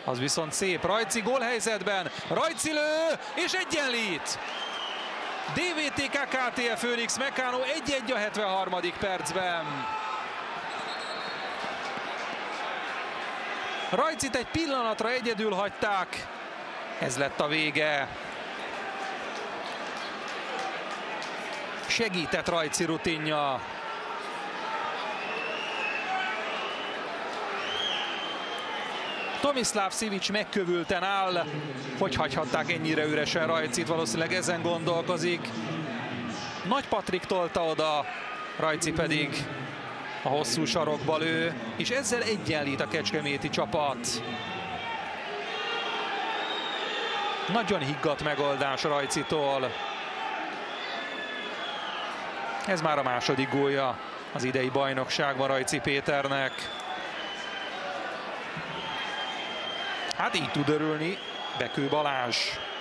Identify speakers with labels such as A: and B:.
A: Az viszont szép. Rajci gólhelyzetben. Rajci lő, és egyenlít. DVTK KTF Phoenix Meccano 1-1 a 73. percben. Rajcit egy pillanatra egyedül hagyták. Ez lett a vége. Segített Rajci rutinja. Tomislav Sivic megkövülten áll. Hogy hagyhatták ennyire üresen Rajcit? Valószínűleg ezen gondolkozik. Nagy Patrik tolta oda, Rajci pedig a hosszú sarokba lő, és ezzel egyenlít a kecskeméti csapat. Nagyon higgadt megoldás Rajcitól. Ez már a második gólja az idei bajnokságban Rajci Péternek. Hát így tud örülni Bekő Balázs.